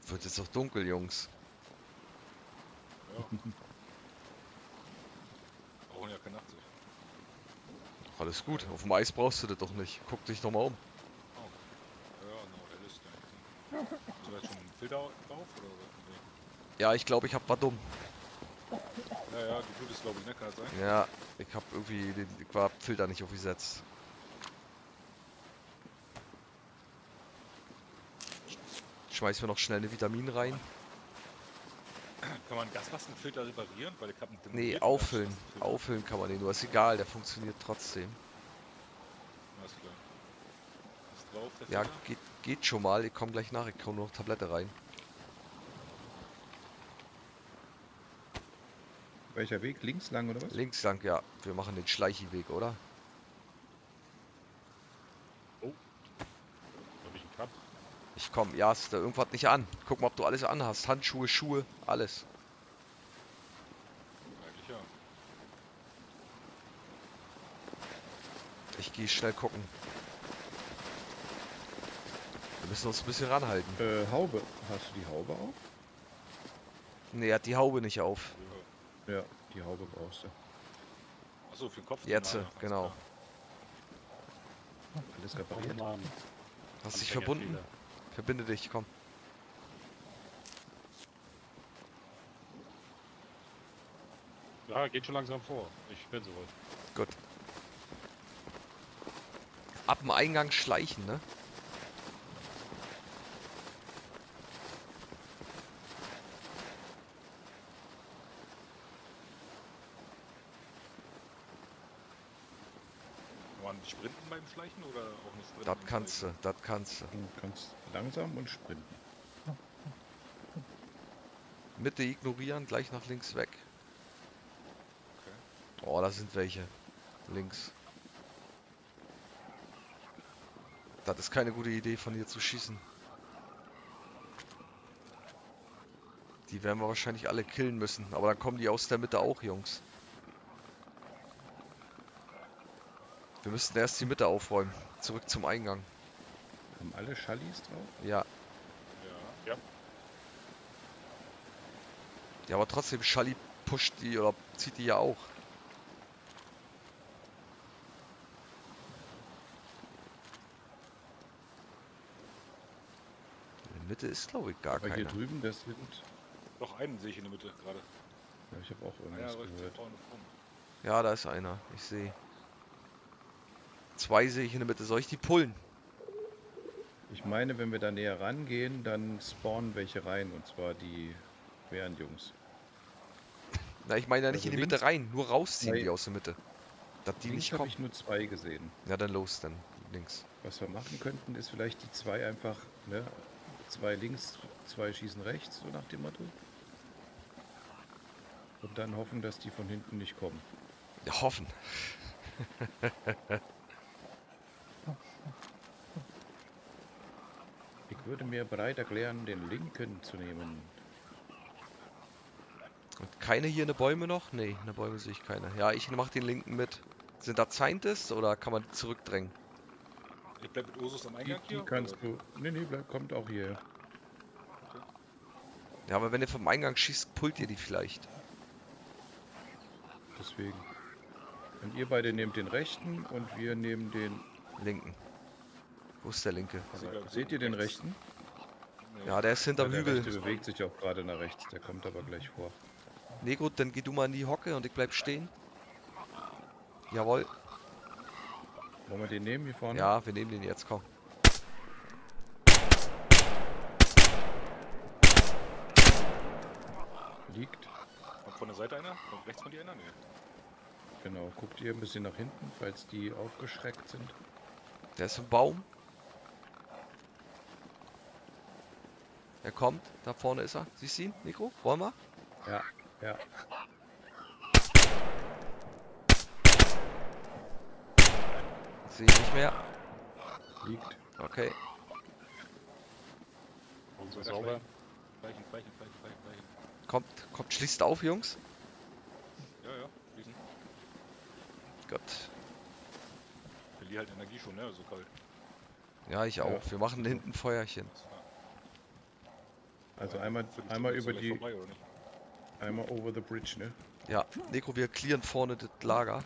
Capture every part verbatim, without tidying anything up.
Wird jetzt doch dunkel, Jungs. Ja. Brauchen ja keine Nachtsicht. Alles gut, auf dem Eis brauchst du das doch nicht. Guck dich doch mal um. Oh, okay. Ja, no, der ist ja nicht. Hast du jetzt schon einen Filter drauf oder was? Ja, ich glaube, ich hab war dumm. Ja, ja, die Blut ist glaube ich, ne? Kann das sein? Ja, ich hab irgendwie den ich war Filter nicht aufgesetzt. Schmeiß mir noch schnell eine Vitamin rein. Kann man einen Gasmaskenfilter reparieren? Weil ich habe einen Nee, demolierten auffüllen. Gasmaskenfilter. Auffüllen kann man den nur. Ist egal, der funktioniert trotzdem. Alles klar. Ist drauf, der Ja, Filter? geht, geht schon mal. Ich komme gleich nach. Ich komme nur noch Tablette rein. Welcher Weg? Links lang oder was? Links lang, ja. Wir machen den Schleichiweg, oder? Oh. Da hab ich einen Cut. Ich komm, ja, ist da irgendwas nicht an. Guck mal, ob du alles anhast. Handschuhe, Schuhe, alles. Eigentlich ja. Ich gehe schnell gucken. Wir müssen uns ein bisschen ranhalten. Äh, Haube. Hast du die Haube auf? Nee, er hat die Haube nicht auf. ja. Ja, die Haube brauchst du. Achso, für den Kopf. Jetzt, dann, ah, genau. alles klar. Alles repariert. Mann. Hast dich Anfängerfehler. verbunden? Verbinde dich, komm. Ja, geht schon langsam vor. Ich bin soweit. Gut. Ab dem Eingang schleichen, ne? Kann man sprinten beim Schleichen oder auch nur sprinten? Das beim kannst du, Schleichen? das kannst du. Du kannst langsam und sprinten. Mitte ignorieren, gleich nach links weg. Okay. Oh, da sind welche. Links. Das ist keine gute Idee von hier zu schießen. Die werden wir wahrscheinlich alle killen müssen. Aber dann kommen die aus der Mitte auch, Jungs. Wir müssten erst die Mitte aufräumen. Zurück zum Eingang. Haben alle Schallis drauf? Ja. Ja. Ja. Ja, aber trotzdem, Schalli pusht die oder zieht die ja auch. In der Mitte ist, glaube ich, gar Aber hier keiner. drüben, das sind... Doch, einen sehe ich in der Mitte gerade. Ja, ich habe auch Ah, ja, irgendwas rechts gehört. vorne rum. Ja, da ist einer. Ich sehe. Zwei sehe ich in der Mitte. Soll ich die pullen? Ich meine, wenn wir da näher rangehen, dann spawnen welche rein. Und zwar die Bärenjungs. Na, ich meine ja nicht Also in die links- Mitte rein. Nur rausziehen Nein. die aus der Mitte. Dass die Links nicht habe kommen. ich nur zwei gesehen. Ja, dann los, dann links. Was wir machen könnten, ist vielleicht die zwei einfach, ne? Zwei links, zwei schießen rechts, so nach dem Motto. Und dann hoffen, dass die von hinten nicht kommen. Ja, hoffen. Ich würde mir bereit erklären, den linken zu nehmen. Und keine hier eine Bäume noch? Nee, eine Bäume sehe ich keine. Ja, ich mache den linken mit. Sind da Scientists oder kann man die zurückdrängen? Ich bleib mit Ursus am Die, Eingang die hier? kannst oder? du... Nee, nee, bleib, kommt auch hier. Ja, aber wenn ihr vom Eingang schießt, pullt ihr die vielleicht. Deswegen. Und ihr beide nehmt den rechten und wir nehmen den... Linken. Wo ist der linke? Aber seht ihr den rechten? Nee. Ja, der ist hinterm Der Hügel. rechte bewegt sich auch gerade nach rechts. Der kommt aber gleich vor. Nee, gut, dann geh du mal in die Hocke und ich bleib stehen. Jawohl. Wollen wir den nehmen hier vorne? Ja, wir nehmen den jetzt, komm. Liegt. Kommt von der Seite einer? Kommt rechts von dir einer? Nee. Genau. Guckt ihr ein bisschen nach hinten, falls die aufgeschreckt sind. Der ist im Baum. Er kommt. Da vorne ist er. Siehst du ihn, Nico? Wollen wir? Ja, ja. Sehe ich nicht mehr. Liegt. Okay. Und so Weiter sauber. Gleichen, gleichen, gleichen, gleichen, gleichen. Kommt, kommt, schließt auf, Jungs. Ja, ja, schließen. Gut. Ich verliere halt Energie schon, ne? So kalt. Ja, ich auch. Ja. Wir machen hinten Feuerchen. Ja. Also Ja, einmal, Viertelstunde einmal ist über gleich die, vorbei, oder nicht? einmal over the bridge, ne? Ja, Nico, wir clearen vorne das Lager.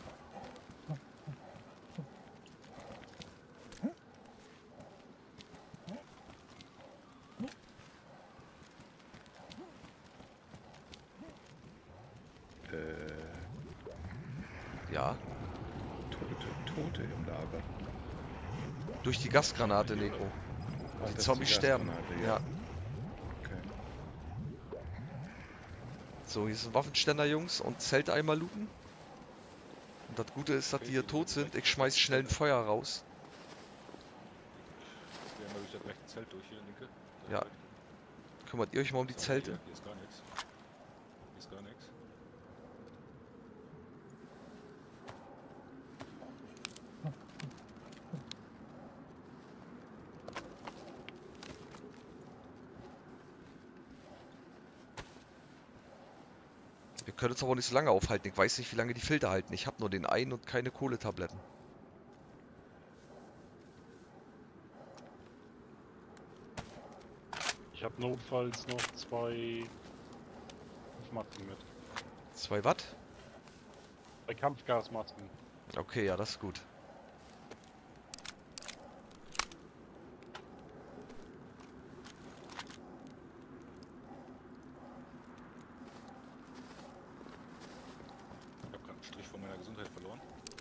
Äh, Ja, Tote, Tote im Lager. durch die Gasgranate, Nico. Ach, Die das ist Zombies sterben. Gasgranate, Ja. Okay. So, hier sind Waffenständer, Jungs, und Zelte einmal looten. Und das Gute ist, dass die hier tot sind. Ich schmeiß schnell ein Feuer raus. Ich gehe einmal durch das rechte Zelt durch hier, linke. Ja. Seite. Kümmert ihr euch mal um die So, Zelte? Hier, hier ist gar nichts. Hier ist gar nichts. Wir können uns aber nicht so lange aufhalten. Ich weiß nicht, wie lange die Filter halten. Ich habe nur den einen und keine Kohletabletten. Ich habe notfalls noch zwei Masken mit. Zwei Watt? Zwei Kampfgasmasken. Okay, ja, das ist gut. Ich habe gerade einen Strich von meiner Gesundheit verloren.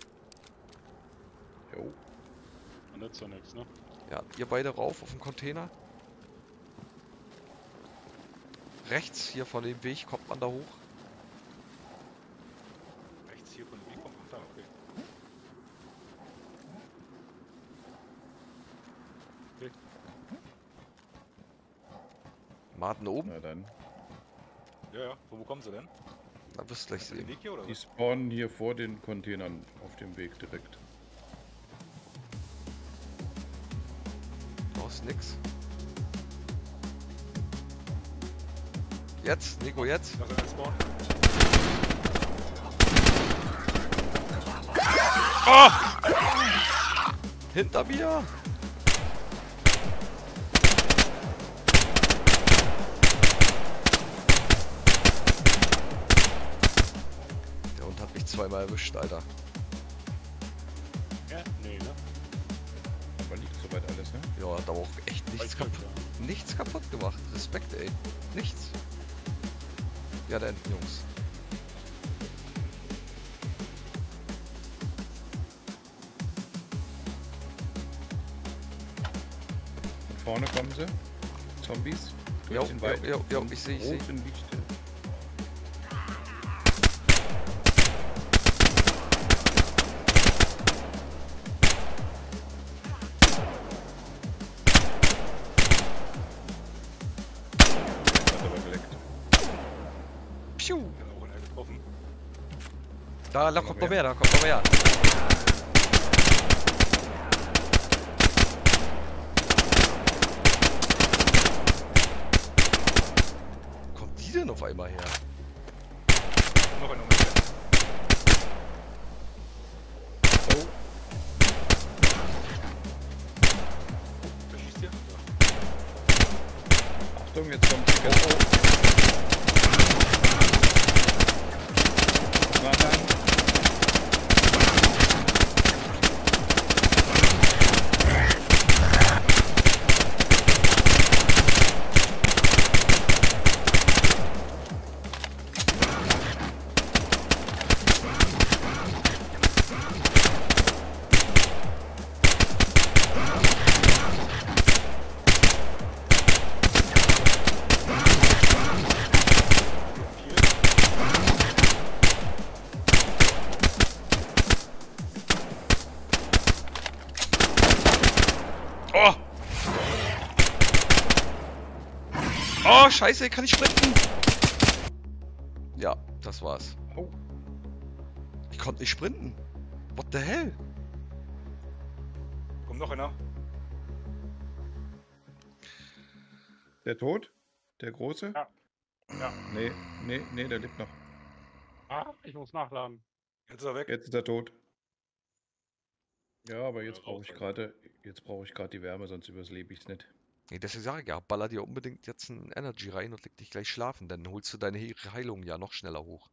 Jo. Man nützt ja nichts, ne? Ja, ihr beide rauf auf den Container. Rechts hier von dem Weg kommt man da hoch. Rechts hier von dem Weg kommt. Ach da, okay. Okay. Maden oben. Na dann. Ja, ja. Von wo kommen sie denn? Da wirst du gleich Den sehen. Weg hier oder Die was? spawnen hier vor den Containern auf dem Weg direkt. Da ist nix. Jetzt, Nico, jetzt. Da ist ein Spawn. Hinter mir! Der Hund hat mich zweimal erwischt, Alter. Ja? Nee, ne? Aber liegt soweit alles, ne? Ja, hat aber auch echt nichts Weiß kaputt, nicht, ja. nichts kaputt gemacht. Respekt, ey. Nichts. Ja, dann, Jungs. Und vorne kommen sie. Zombies. Durch Jo, den jo, Wald. jo, jo, ich seh, ich seh. Roten Lichte. Hat aber geleckt. Piu! Ich habe auch einen getroffen. Da, da Noch kommt noch mehr? mehr, da kommt noch mehr. Wo kommt die denn auf einmal her? Noch ein Moment. Oh, Wer schießt hier? Achtung, jetzt kommt die Gas. Na dann. Oh! Oh, scheiße, kann ich sprinten? Ja, das war's. Oh. Ich konnte nicht sprinten. What the hell? Kommt noch einer. Der tot? Der große? Ja. Ja. Nee, nee, nee, der lebt noch. Ah, ich muss nachladen. Jetzt ist er weg. Jetzt ist er tot. Ja, aber jetzt Ja, brauche ich raus, gerade, jetzt brauche ich gerade die Wärme, sonst überlebe ich es nicht. Nee, deswegen sage ich ja, baller dir unbedingt jetzt ein Energy rein und leg dich gleich schlafen, dann holst du deine He Heilung ja noch schneller hoch.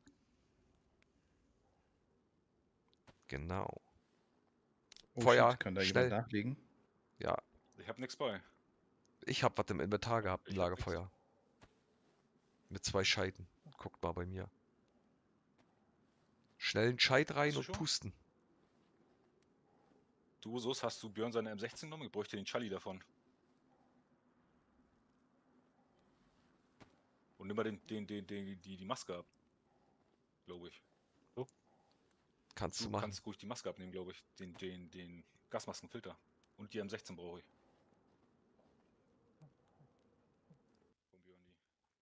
Genau. Oh Feuer, shit, kann da schnell. jemand nachlegen? Ja, Ich hab nix bei. ich hab was im Inventar gehabt, ein Ich hab nix. Lagerfeuer. Mit zwei Scheiten. Guckt mal bei mir. Schnell einen Scheit rein Hast du und schon? pusten. Du, Sus, hast du Björn seine M sechzehn genommen? Ich bräuchte den Charlie davon. Und nimm mal den, den, den, den, die, die Maske ab. Glaube ich. Kannst du Du machen. kannst ruhig die Maske abnehmen, glaube ich. Den, den, den Gasmaskenfilter. Und die M sechzehn brauche ich. Von Björn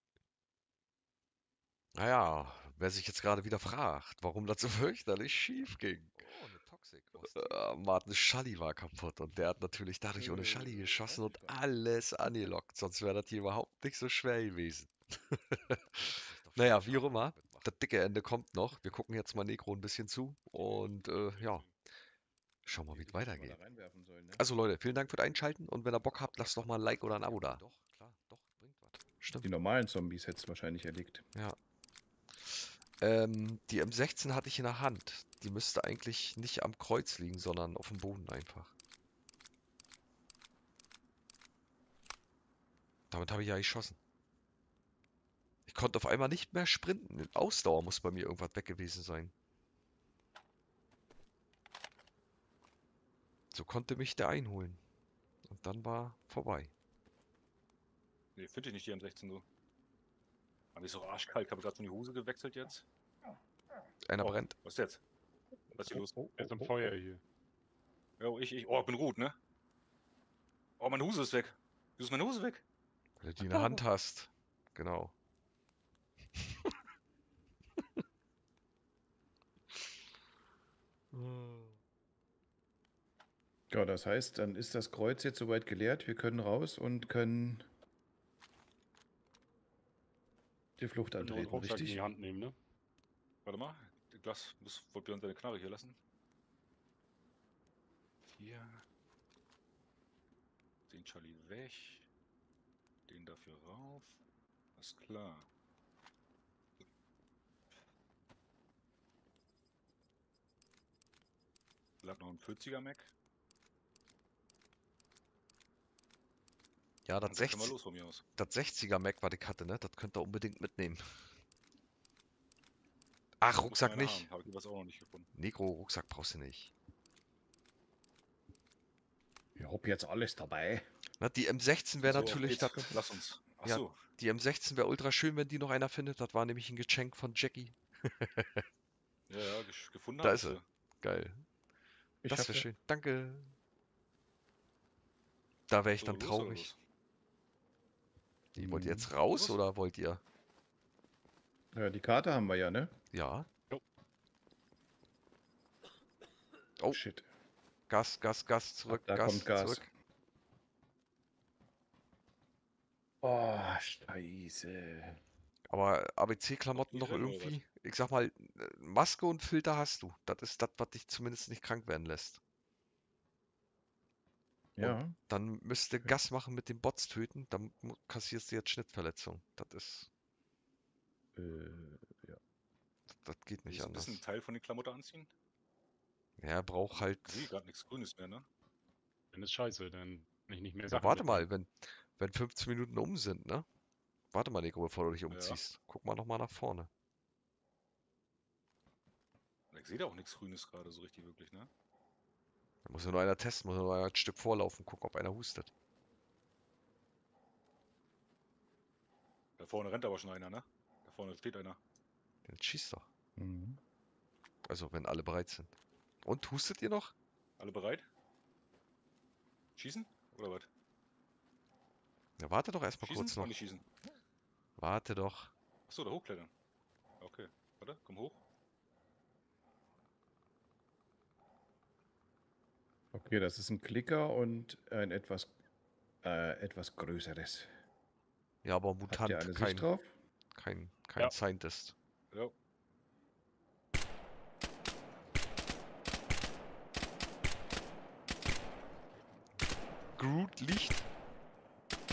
die. Naja, wer sich jetzt gerade wieder fragt, warum das so fürchterlich schief ging. Oh, eine Toxic. Äh, Martin Schalli war kaputt und der hat natürlich dadurch ohne Schalli Äh, geschossen weiß und ich gar nicht. alles angelockt, sonst wäre das hier überhaupt nicht so schwer gewesen. Naja, wie auch immer, das dicke Ende kommt noch. Wir gucken jetzt mal Negro ein bisschen zu und äh, ja, schauen mal, wie es Die hätten wir weitergeht. da reinwerfen sollen, ne? Also Leute, vielen Dank fürs Einschalten und wenn ihr Bock habt, lasst doch mal ein Like oder ein Abo da. Doch, klar, doch, bringt was. Stimmt. Die normalen Zombies hättest du wahrscheinlich erlegt. Ja. Ähm, die M sechzehn hatte ich in der Hand. Die müsste eigentlich nicht am Kreuz liegen, sondern auf dem Boden einfach. Damit habe ich ja geschossen. Ich konnte auf einmal nicht mehr sprinten. Ausdauer muss bei mir irgendwas weg gewesen sein. So konnte mich der einholen. Und dann war vorbei. Nee, finde ich nicht die M sechzehn so. Aber ist auch arschkalt. Ich habe gerade schon die Hose gewechselt jetzt. Einer Oh. brennt. Was ist jetzt? Was ist hier los? Er ist am Feuer hier. Ja, ich, ich. Oh, ich bin gut, ne? Oh, meine Hose ist weg. Wieso ist meine Hose weg? Weil du die in der Hand hast. Genau. Ja, das heißt, dann ist das Kreuz jetzt soweit geleert. Wir können raus und können die Flucht Und nur einen antreten, Rucksack in richtig? die Hand nehmen, ne? Warte mal. Das Glas muss wollte Björn seine Knarre hier lassen. Hier. Den Charlie weg. Den dafür rauf. Ist klar. Lag noch ein vierziger Mac. Ja, das Und dann können wir sechzig los von mir aus. das sechziger Mac, was ich hatte, ne? Das könnt ihr unbedingt mitnehmen. Ach, Muss Rucksack einer nicht. haben. Habe ich was auch noch nicht gefunden. Negro, Rucksack brauchst du nicht. Ich hab jetzt alles dabei. Na, die M sechzehn wäre So, auf natürlich geht's. das. Lass uns. Ja. Achso. Die M sechzehn wäre ultra schön, wenn die noch einer findet. Das war nämlich ein Geschenk von Jackie. Ja, ja, ges- gefunden Da hab ist ich sie. sie. Geil. Ich Das hab wäre sie. schön. Danke. Da wäre ich So, dann los oder traurig. los? Die, wollt ihr Mhm. jetzt raus Los. oder wollt ihr? Ja, die Karte haben wir ja, ne? Ja. Jo. Oh. Shit. Gas, Gas, Gas, zurück, da Gas, kommt Gas. zurück. Oh, scheiße. Aber A B C-Klamotten Noch noch die drin, oder irgendwie? Ich sag mal, äh, Maske und Filter hast du. Das ist das, was dich zumindest nicht krank werden lässt. Ja. Dann müsste Gas machen mit den Bots töten, dann mu- kassierst du jetzt Schnittverletzung. Das ist, Äh, das geht nicht Willst du ein bisschen anders. Teil von den Klamotten anziehen? Ja, er braucht halt. Ich sehe gerade nichts Grünes mehr, ne? Dann ist scheiße, dann kann ich nicht mehr Ja, Sachen warte mitnehmen. mal, wenn, wenn fünfzehn Minuten um sind, ne? Warte mal, Nico, bevor du dich umziehst. Guck mal nochmal nach vorne. Ich sehe da auch nichts Grünes gerade so richtig wirklich, ne? Da muss ja nur einer testen, muss ja nur einer ein Stück vorlaufen, gucken, ob einer hustet. Da vorne rennt aber schon einer, ne? Da vorne steht einer. Dann schießt doch. mhm. Also, wenn alle bereit sind. Und, hustet ihr noch? Alle bereit? Schießen? Oder was? Ja, warte doch erstmal Schießen kurz oder noch. nicht schießen? Warte doch. Achso, da hochklettern. Okay. Warte, komm hoch. Okay, das ist ein Klicker und ein etwas, äh, etwas größeres. Ja, aber Habt ihr Mutant, alle kein, Sicht drauf? kein, kein Ja. Scientist. Ja. Groot liegt.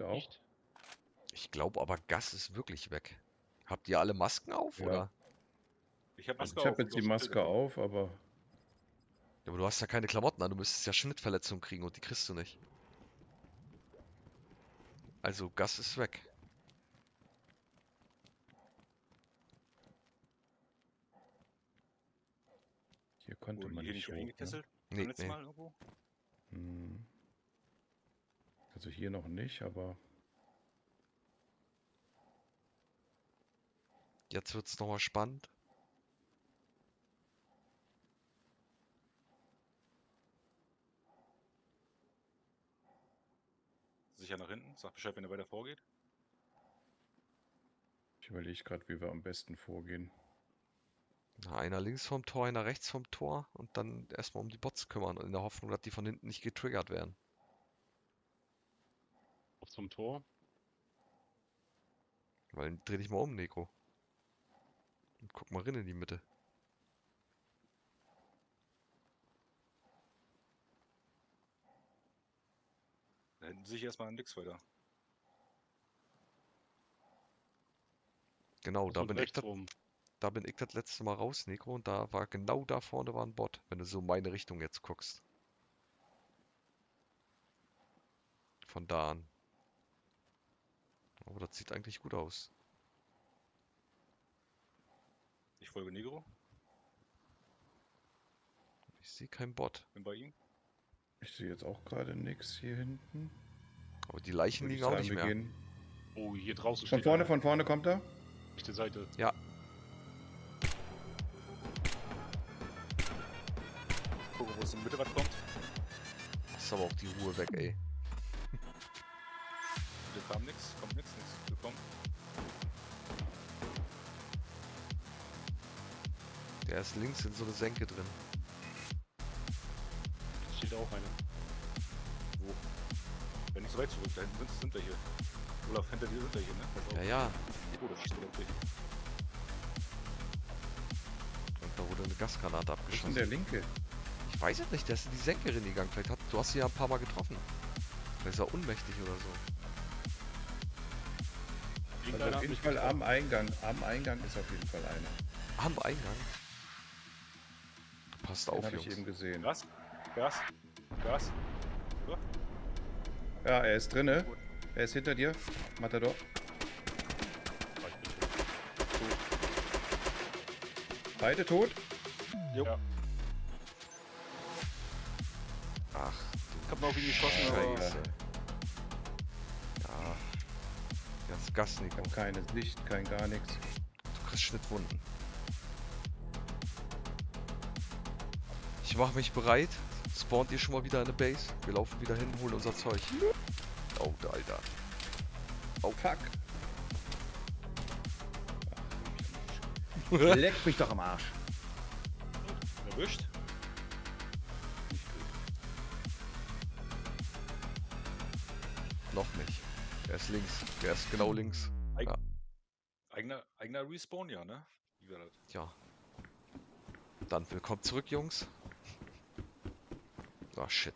auch? Nicht? Ich glaube aber, Gas ist wirklich weg. Habt ihr alle Masken auf, Ja. oder? Ich habe Also Maske ich habe auf und jetzt du die hast Maske Filter. auf, aber Ja, aber du hast ja keine Klamotten an, du müsstest ja Schnittverletzungen kriegen und die kriegst du nicht. Also Gas ist weg. hier konnte Wurden man die hier nicht nicht hoch. Ne? eingekesselt? Nee, Beim letzten nee. Mal irgendwo? Hm. Also hier noch nicht, aber Jetzt wird's nochmal spannend. Sicher nach hinten. Sag Bescheid, wenn er weiter vorgeht. ich überlege gerade, wie wir am besten vorgehen. Na, einer links vom Tor, einer rechts vom Tor und dann erstmal um die Bots kümmern, in der Hoffnung, dass die von hinten nicht getriggert werden. Auf zum Tor. Weil dreh dich mal um, Negro. Und guck mal rein in die Mitte. Da hinten sehe ich erstmal nix weiter. Genau, da Und bin ich rechts das, rum. da bin ich das letzte Mal raus, Negro, und da war genau da vorne war ein Bot, wenn du so meine Richtung jetzt guckst. Von da an. Aber das sieht eigentlich gut aus. Ich folge Negro. Ich sehe keinen Bot. Bin bei ihm. Ich sehe jetzt auch gerade nichts hier hinten. Aber die Leichen Würde ich liegen auch sagen, nicht wir mehr. gehen. Oh, hier draußen Von steht vorne, einer. von vorne kommt er. Rechte Seite. Ja, Gucken, wo es in die Mitte was kommt. ist aber auch die Ruhe weg, ey. Da kam nix. Kommt nix. Nix gekommen. Der ist links in so eine Senke drin. Da steht auch einer. Wo? Wenn nicht so weit zurück. Da hinten sind, sind wir hier. Olaf, hinter dir sind wir hier, ne? Pass auf. Ja, ja. Oh, das ist okay. Und da wurde eine Gasgranate Wo ist denn abgeschossen. der linke? Ich weiß es nicht, der ist in die Senke gegangen. Vielleicht hat, du hast sie ja ein paar Mal getroffen. Vielleicht ist er ohnmächtig oder so. Also Irgendeiner auf hat jeden mich Fall getroffen. am Eingang. Am Eingang ist auf jeden Fall einer. Am Eingang. Passt Den auf, habe ich Jungs. eben gesehen. Gas. Gas. Gas. Oder? Ja, er ist drinne. Er ist hinter dir. Matador. Ah, ich bin tot. Beide tot. Jo. Ja. Ach, Ich hab noch auf ihn geschossen, aber... Scheiße. Ja. Jetzt Gas, Ich Nico. habe keine Sicht, kein gar nichts. Du kriegst Schnittwunden. Ich mache mich bereit. Spawnt ihr schon mal wieder in eine Base? Wir laufen wieder hin, holen unser Zeug. Oh, Alter. Oh, fuck. Leck mich doch am Arsch. Erwischt. Noch nicht. Der ist links. Der ist genau links. Eig Ja. eigener, eigener Respawn, ja, ne? Wie war das? Ja. Dann willkommen zurück, Jungs. Ah, shit.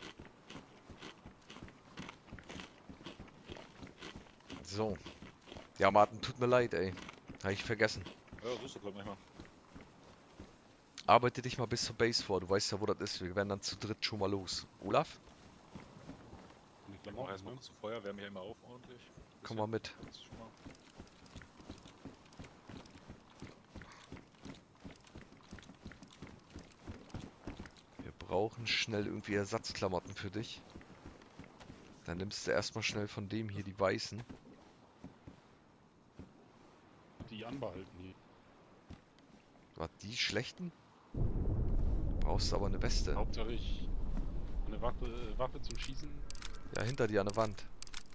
So. Ja, Martin, tut mir leid, ey. Habe ich vergessen. Ja, so ist das halt manchmal. Arbeite dich mal bis zur Base vor. Du weißt ja, wo das ist. Wir werden dann zu dritt schon mal los. Olaf, Die Ich mach Klamotten, erstmal ne? kurz zu Feuer, wärme mich einmal auf ordentlich. komm mal mit. Das ist schon mal. Wir brauchen schnell irgendwie Ersatzklamotten für dich. Dann nimmst du erstmal schnell von dem hier die weißen. Die anbehalten hier. Was, die schlechten? Brauchst du aber eine Weste. Hauptsache ich eine Waffe, äh, Waffe zum Schießen. Ja, hinter dir an der Wand.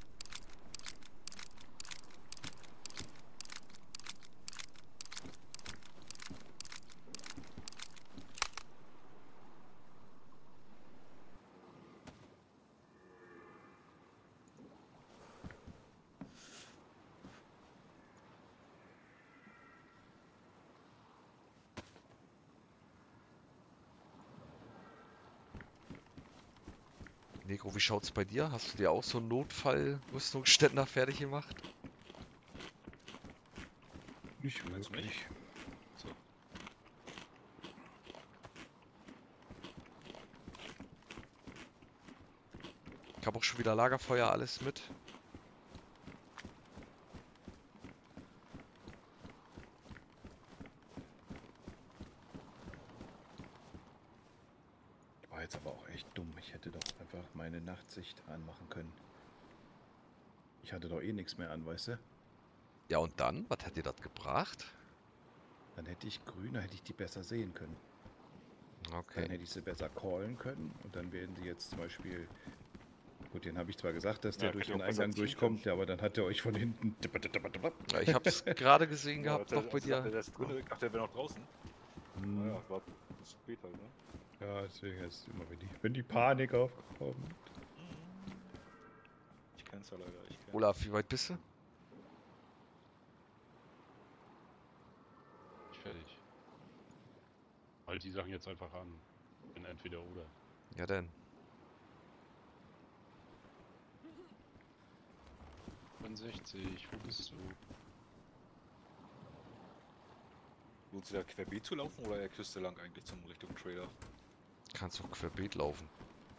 Negro, wie schaut's bei dir? Hast du dir auch so einen Notfall-Rüstungsständer fertig gemacht? Nicht Meinst du wirklich. nicht? So. Ich habe auch schon wieder Lagerfeuer, alles mit. War jetzt aber auch echt dumm. Ich hätte doch einfach meine Nachtsicht anmachen können. Ich hatte doch eh nichts mehr an, weißt du? Ja, und dann? Was hat dir das gebracht? Dann hätte ich grün, dann hätte ich die besser sehen können. Dann Okay. hätte ich sie besser callen können und dann werden sie jetzt zum Beispiel. Gut, den habe ich zwar gesagt, dass der Ja, durch hätte den auch besser Eingang ziehen durchkommt, können. aber dann hat er euch von hinten. Ja, ich habe es gerade gesehen Ja, gehabt, der, noch bei also sagt er, dir. der ist drin. Ach, der wäre noch draußen. Hm, Naja, war zu spät halt, ne? Ja, deswegen ist immer, wenn die, wenn die Panik aufkommt. Ich kenn's ja leider. Ich kenn's. Olaf, wie weit bist du? Ich fertig. Halt die Sachen jetzt einfach an. Bin entweder oder. Ja, denn. fünfundsechzig, wo bist du? Lohnt sich da querbeet zu laufen oder der Küste lang eigentlich zum Richtung Trader? Kannst doch querbeet laufen.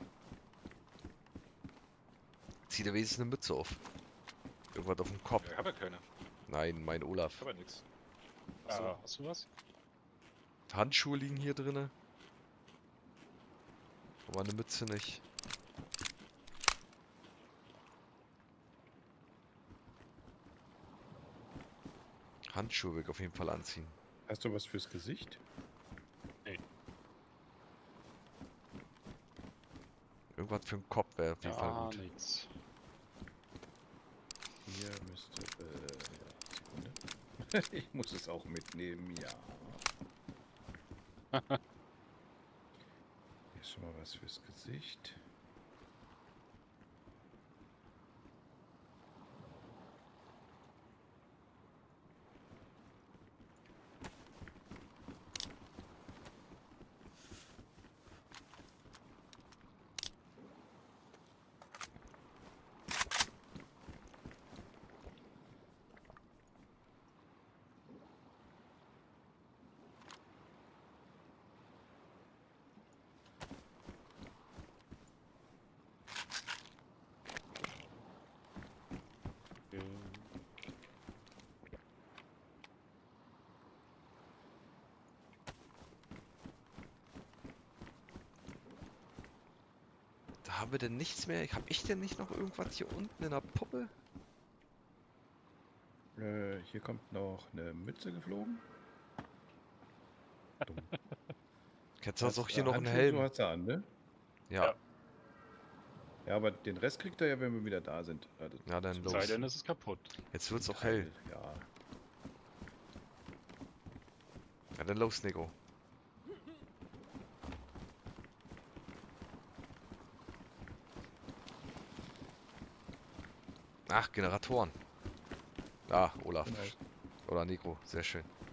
Zieh dir wenigstens eine Mütze auf. Irgendwas auf dem Kopf. Ja, ich hab ja keine. Nein, mein Ich Olaf. hab ja nix. Ah, Achso. hast du was? Handschuhe liegen hier drinne. Aber eine Mütze nicht. Handschuhe will ich auf jeden Fall anziehen. Hast du was fürs Gesicht? Irgendwas für den Kopf wäre auf jeden Fall Ja, gut. nix. Hier müsste. Äh, ja, Sekunde. Ich muss es auch mitnehmen, ja. Hier ist schon mal was fürs Gesicht. Okay. Da haben wir denn nichts mehr? Hab ich denn nicht noch irgendwas hier unten in der Puppe? Äh, hier kommt noch eine Mütze geflogen. Dumm. Jetzt hast du auch hier äh, noch einen Handschuhe, So Helm. hast du an, ne? Ja, Ja. Ja, aber den Rest kriegt er ja, wenn wir wieder da sind. Also, ja, dann zum Sei los. denn, es ist kaputt. Jetzt wird's auch Teil, hell. Ja. Ja, dann los, Nico. Ach, Generatoren. Ah, Olaf. Genau. Oder Nico, sehr schön.